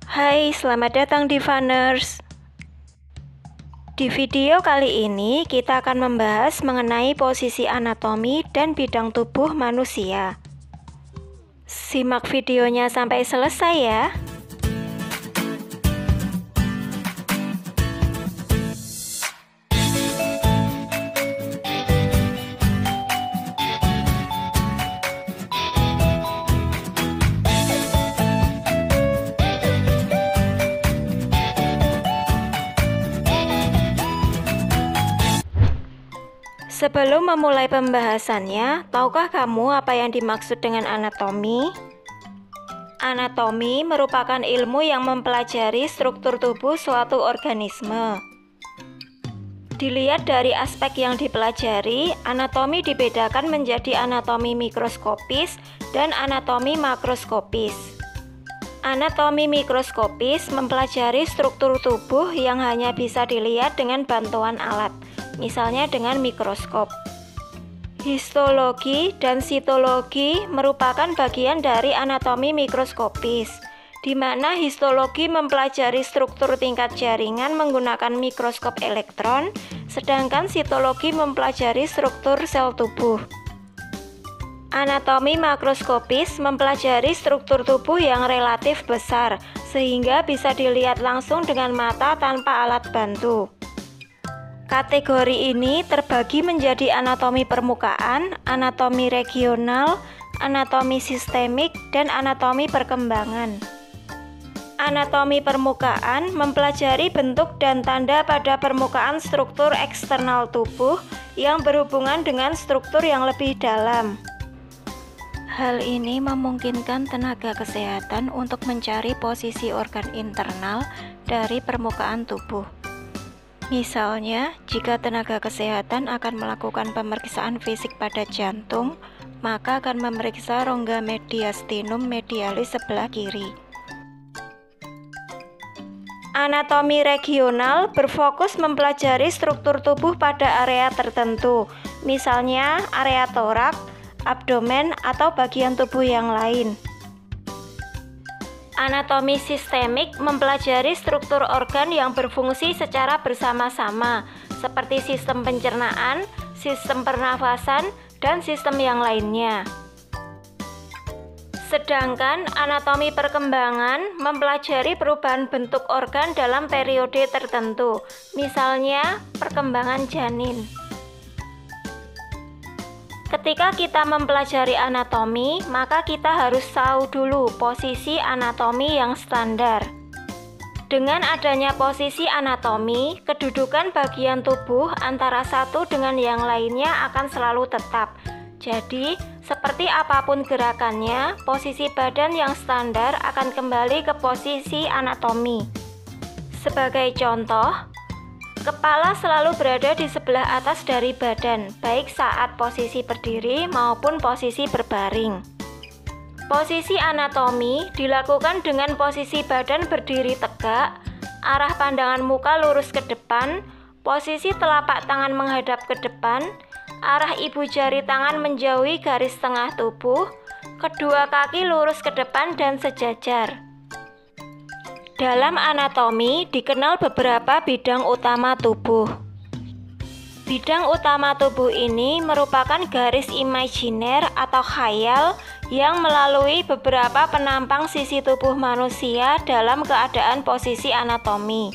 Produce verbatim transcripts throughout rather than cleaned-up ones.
Hai, selamat datang di Faners. Di video kali ini kita akan membahas mengenai posisi anatomi dan bidang tubuh manusia. Simak videonya sampai selesai ya. Sebelum memulai pembahasannya, tahukah kamu apa yang dimaksud dengan anatomi? Anatomi merupakan ilmu yang mempelajari struktur tubuh suatu organisme. Dilihat dari aspek yang dipelajari, anatomi dibedakan menjadi anatomi mikroskopis dan anatomi makroskopis. Anatomi mikroskopis mempelajari struktur tubuh yang hanya bisa dilihat dengan bantuan alat, misalnya dengan mikroskop. Histologi dan sitologi merupakan bagian dari anatomi mikroskopis, di mana histologi mempelajari struktur tingkat jaringan menggunakan mikroskop elektron, sedangkan sitologi mempelajari struktur sel tubuh. Anatomi makroskopis mempelajari struktur tubuh yang relatif besar, sehingga bisa dilihat langsung dengan mata tanpa alat bantu. Kategori ini terbagi menjadi anatomi permukaan, anatomi regional, anatomi sistemik, dan anatomi perkembangan. Anatomi permukaan mempelajari bentuk dan tanda pada permukaan struktur eksternal tubuh yang berhubungan dengan struktur yang lebih dalam. Hal ini memungkinkan tenaga kesehatan untuk mencari posisi organ internal dari permukaan tubuh. Misalnya, jika tenaga kesehatan akan melakukan pemeriksaan fisik pada jantung, maka akan memeriksa rongga mediastinum medialis sebelah kiri. Anatomi regional berfokus mempelajari struktur tubuh pada area tertentu, misalnya area torak, abdomen, atau bagian tubuh yang lain. Anatomi sistemik mempelajari struktur organ yang berfungsi secara bersama-sama, seperti sistem pencernaan, sistem pernafasan, dan sistem yang lainnya. Sedangkan anatomi perkembangan mempelajari perubahan bentuk organ dalam periode tertentu, misalnya perkembangan janin. Ketika kita mempelajari anatomi, maka kita harus tahu dulu posisi anatomi yang standar. Dengan adanya posisi anatomi, kedudukan bagian tubuh antara satu dengan yang lainnya akan selalu tetap. Jadi, seperti apapun gerakannya, posisi badan yang standar akan kembali ke posisi anatomi. Sebagai contoh, kepala selalu berada di sebelah atas dari badan, baik saat posisi berdiri maupun posisi berbaring. Posisi anatomi dilakukan dengan posisi badan berdiri tegak, arah pandangan muka lurus ke depan, posisi telapak tangan menghadap ke depan, arah ibu jari tangan menjauhi garis tengah tubuh, kedua kaki lurus ke depan dan sejajar. Dalam anatomi dikenal beberapa bidang utama tubuh. Bidang utama tubuh ini merupakan garis imajiner atau khayal yang melalui beberapa penampang sisi tubuh manusia dalam keadaan posisi anatomi.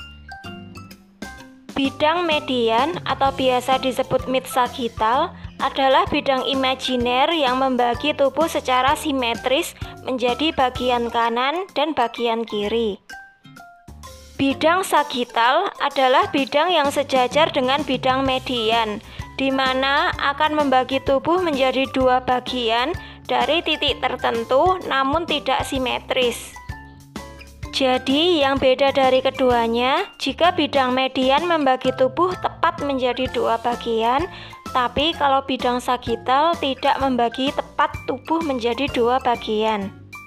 Bidang median atau biasa disebut mid-sagittal adalah bidang imajiner yang membagi tubuh secara simetris menjadi bagian kanan dan bagian kiri. Bidang sagittal adalah bidang yang sejajar dengan bidang median, di mana akan membagi tubuh menjadi dua bagian dari titik tertentu namun tidak simetris. Jadi, yang beda dari keduanya, jika bidang median membagi tubuh tepat menjadi dua bagian, tapi kalau bidang sagittal tidak membagi tepat tubuh menjadi dua bagian.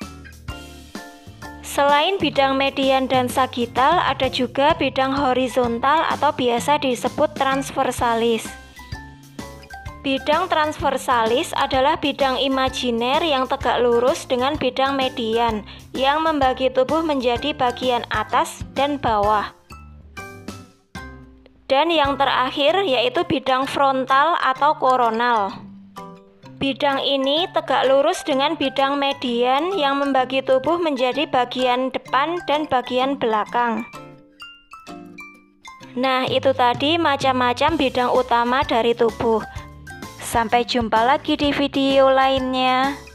Selain bidang median dan sagittal, ada juga bidang horizontal atau biasa disebut transversalis. Bidang transversalis adalah bidang imajiner yang tegak lurus dengan bidang median yang membagi tubuh menjadi bagian atas dan bawah. Dan yang terakhir yaitu bidang frontal atau koronal. Bidang ini tegak lurus dengan bidang median yang membagi tubuh menjadi bagian depan dan bagian belakang. Nah, itu tadi macam-macam bidang utama dari tubuh. Sampai jumpa lagi di video lainnya.